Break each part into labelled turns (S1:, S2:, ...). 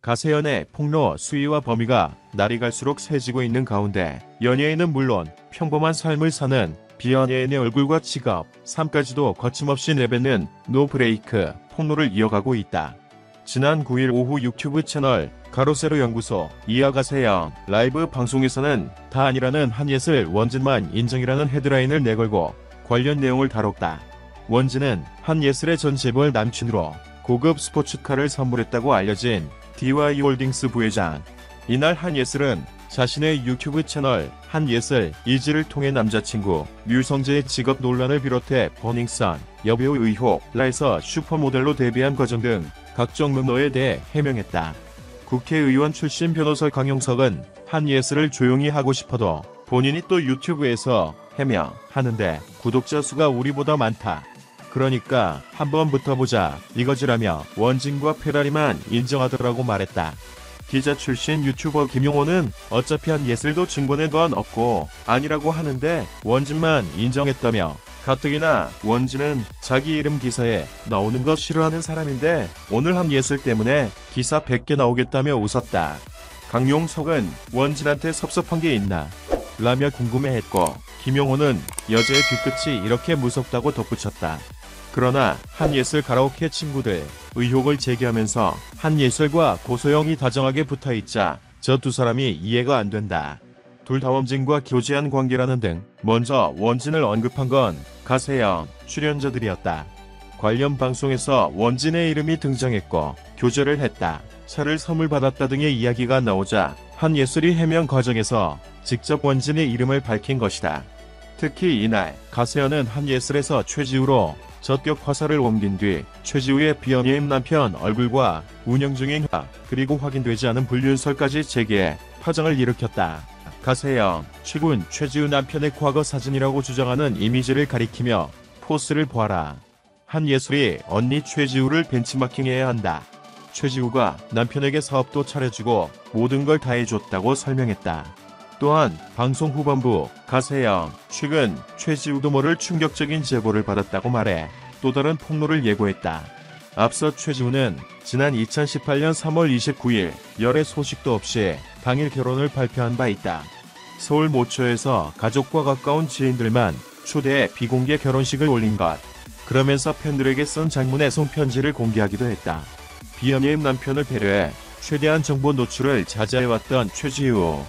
S1: 가세연의 폭로 수위와 범위가 날이 갈수록 세지고 있는 가운데 연예인은 물론 평범한 삶을 사는 비연예인의 얼굴과 직업, 삶까지도 거침없이 내뱉는 노브레이크 폭로를 이어가고 있다. 지난 9일 오후 유튜브 채널 가로세로 연구소 이하가세연 라이브 방송에서는 다 아니라는 한예슬 원진만 인정이라는 헤드라인을 내걸고 관련 내용을 다뤘다. 원진은 한예슬의 전 재벌 남친으로 고급 스포츠카를 선물했다고 알려진 DY홀딩스 부회장. 이날 한예슬은 자신의 유튜브 채널 한예슬 이지를 통해 남자친구 류성재의 직업 논란을 비롯해 버닝썬, 여배우 의혹, 라에서 슈퍼모델로 데뷔한 과정 등 각종 루머에 대해 해명했다. 국회의원 출신 변호사 강용석은 한예슬을 조용히 하고 싶어도 본인이 또 유튜브에서 해명하는데 구독자 수가 우리보다 많다. 그러니까 한번 붙어보자 이거지라며 원진과 페라리만 인정하더라고 말했다. 기자 출신 유튜버 김용호는 어차피 한예슬도 증거낸 건 없고 아니라고 하는데 원진만 인정했다며 가뜩이나 원진은 자기 이름 기사에 나오는 거 싫어하는 사람인데 오늘 한예슬 때문에 기사 100개 나오겠다며 웃었다. 강용석은 원진한테 섭섭한 게 있나 라며 궁금해했고 김용호는 여자의 뒤끝이 이렇게 무섭다고 덧붙였다. 그러나 한예슬 가라오케 친구들 의혹을 제기하면서 한예슬과 고소영이 다정하게 붙어있자 저 두 사람이 이해가 안 된다. 둘 다 원진과 교제한 관계라는 등 먼저 원진을 언급한 건 가세연 출연자들이었다. 관련 방송에서 원진의 이름이 등장했고 교제를 했다. 차를 선물 받았다 등의 이야기가 나오자 한예슬이 해명 과정에서 직접 원진의 이름을 밝힌 것이다. 특히 이날 가세연은 한예슬에서 최지우로 전격 화살을 옮긴 뒤 최지우의 비연예인 남편 얼굴과 운영 중인 그리고 확인되지 않은 불륜설까지 제기해 파장을 일으켰다. 가세연, 최군 최지우 남편의 과거 사진이라고 주장하는 이미지를 가리키며 포스를 보아라. 한예슬이 언니 최지우를 벤치마킹해야 한다. 최지우가 남편에게 사업도 차려주고 모든 걸 다 해줬다고 설명했다. 또한 방송 후반부 가세연, 최근 최지우도 모를 충격적인 제보를 받았다고 말해 또 다른 폭로를 예고했다. 앞서 최지우는 지난 2018년 3월 29일 열애 소식도 없이 당일 결혼을 발표한 바 있다. 서울 모처에서 가족과 가까운 지인들만 초대해 비공개 결혼식을 올린 것. 그러면서 팬들에게 쓴 장문의 손편지를 공개하기도 했다. 비연예인 남편을 배려해 최대한 정보 노출을 자제해왔던 최지우.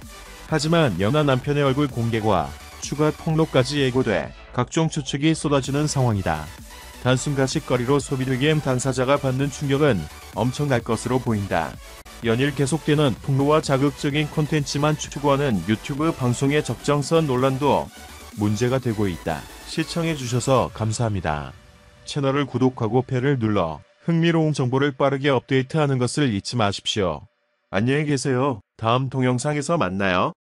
S1: 하지만 연하 남편의 얼굴 공개와 추가 폭로까지 예고돼 각종 추측이 쏟아지는 상황이다. 단순 가십거리로 소비되기엔 당사자가 받는 충격은 엄청날 것으로 보인다. 연일 계속되는 폭로와 자극적인 콘텐츠만 추구하는 유튜브 방송의 적정선 논란도 문제가 되고 있다. 시청해주셔서 감사합니다. 채널을 구독하고 배를 눌러 흥미로운 정보를 빠르게 업데이트하는 것을 잊지 마십시오. 안녕히 계세요. 다음 동영상에서 만나요.